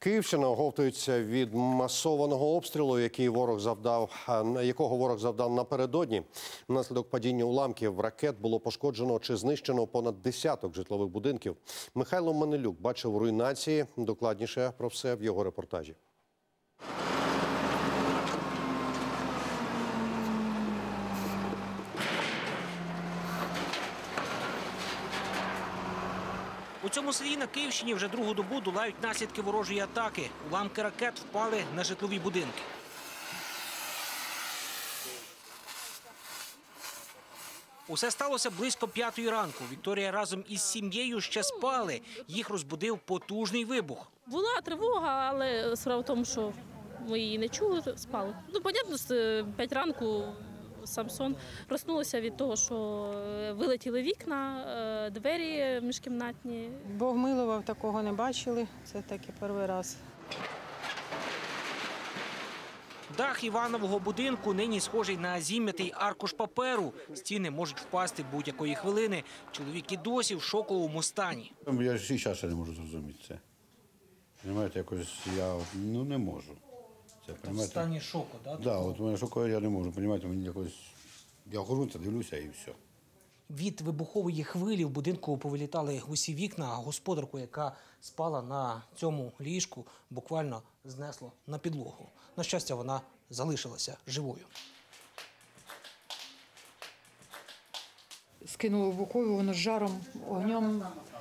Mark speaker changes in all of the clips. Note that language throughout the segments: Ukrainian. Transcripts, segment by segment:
Speaker 1: Київщина оговтується від масованого обстрілу, якого ворог завдав напередодні. Внаслідок падіння уламків ракет було пошкоджено чи знищено понад десяток житлових будинків. Михайло Манилюк бачив руйнації. Докладніше про все в його репортажі.
Speaker 2: У цьому селі на Київщині вже другу добу долають наслідки ворожої атаки. Уламки ракет впали на житлові будинки. Усе сталося близько 5-ї ранку. Вікторія разом із сім'єю ще спали. Їх розбудив потужний вибух.
Speaker 3: Була тривога, але справа в тому, що ми її не чули, спали. Понятно, з 5 ранку сам сон. Проснулася від того, що вилетіли вікна, двері міжкімнатні.
Speaker 4: Бог милував, такого не бачили. Це таки перший раз.
Speaker 2: Дах Іванового будинку нині схожий на зім'ятий аркуш паперу. Стіни можуть впасти будь-якої хвилини. Чоловік і досі в шоковому стані.
Speaker 5: Я ж і зараз не можу зрозуміти це. Понимаєте, якось я не можу.
Speaker 2: В стані шоку, так?
Speaker 5: Так, от мене шокує, я не можу. Понимаєте, мені якось я хожу, дивлюся і все.
Speaker 2: Від вибухової хвилі в будинку повилітали усі вікна, а господарку, яка спала на цьому ліжку, буквально знесло на підлогу. На щастя, вона залишилася живою.
Speaker 6: Скинуло вибухову, воно з жаром, огнем,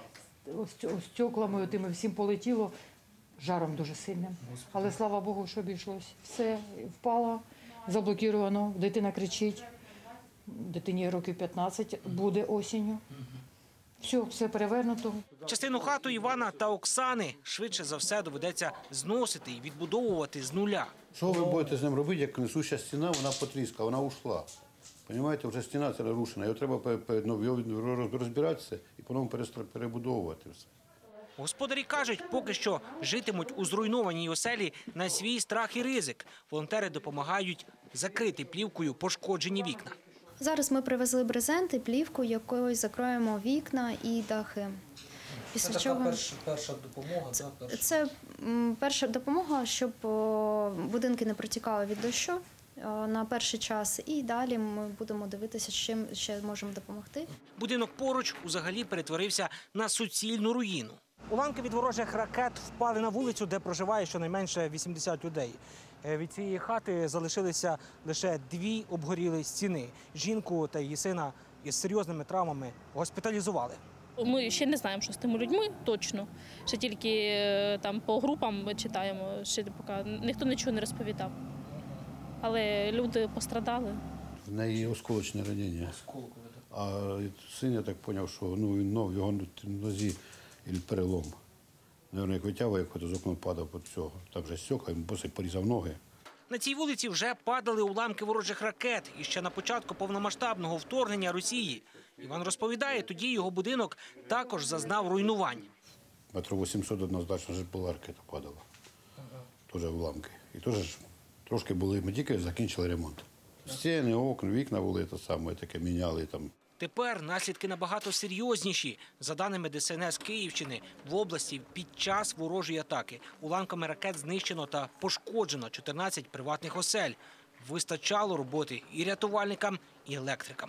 Speaker 6: стеклами, тими всім полетіло. Жаром дуже сильним. Але слава Богу, що обійшлось. Все впало, заблокіровано, дитина кричить. Дитині років 15, буде осінню. Все перевернуто.
Speaker 2: Частину хату Івана та Оксани швидше за все доведеться зносити і відбудовувати з нуля.
Speaker 5: Що ви будете з ним робити, як несуща стіна, вона потріскала, вона ушла. Понимаєте, вже стіна ця розрушена, його треба розбиратися і по-новому перебудовувати все.
Speaker 2: Господарі кажуть, поки що житимуть у зруйнованій оселі на свій страх і ризик. Волонтери допомагають закрити плівкою пошкоджені вікна.
Speaker 7: Зараз ми привезли брезент і плівку, якою закроємо вікна і дахи.
Speaker 2: Це така перша допомога?
Speaker 7: Це перша допомога, щоб будинки не протікали від дощу на перший час. І далі ми будемо дивитися, чим ще можемо допомогти.
Speaker 2: Будинок поруч взагалі перетворився на суцільну руїну. Уламки від ворожих ракет впали на вулицю, де проживає щонайменше 80 людей. Від цієї хати залишилися лише 2 обгорілі стіни. Жінку та її сина із серйозними травмами госпіталізували.
Speaker 3: Ми ще не знаємо, що з тими людьми точно. Ще тільки там по групам ми читаємо, ще поки ніхто нічого не розповідав. Але люди пострадали.
Speaker 5: В неї осколочне ранення. А син, я так зрозумів, що в його нозі перелом. Наверно, як витягує, як з окна падав під цього. Так вже стекла, він порізав ноги.
Speaker 2: На цій вулиці вже падали уламки ворожих ракет. І ще на початку повномасштабного вторгнення Росії. Іван розповідає, тоді його будинок також зазнав руйнувань.
Speaker 5: Метрів 800 однозначно ж була ракета падала. Теж уламки. І теж трошки були, ми тільки закінчили ремонт. Стіни, окна, вікна були, те саме, таке міняли там.
Speaker 2: Тепер наслідки набагато серйозніші. За даними ДСНС Київщини, в області під час ворожої атаки уламками ракет знищено та пошкоджено 14 приватних осель. Вистачало роботи і рятувальникам, і електрикам.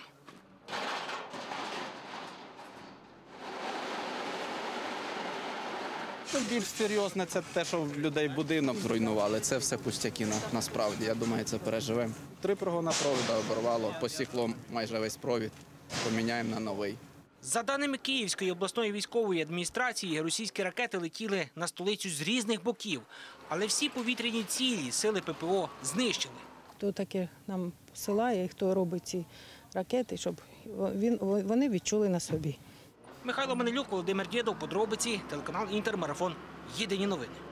Speaker 8: Більш серйозне – це те, що в людей будинок зруйнували. Це все пустяки насправді. Я думаю, це переживемо. 3 прогона провода оборвало, посікло майже весь провід. Поміняємо на новий.
Speaker 2: За даними Київської обласної військової адміністрації, російські ракети летіли на столицю з різних боків. Але всі повітряні цілі сили ППО знищили.
Speaker 4: Хто таке нам посилає і хто робить ці ракети, щоб вони відчули на собі.
Speaker 2: Михайло Манилюк, Володимир Дєдов, подробиці, телеканал «Інтер», марафон. Єдині новини.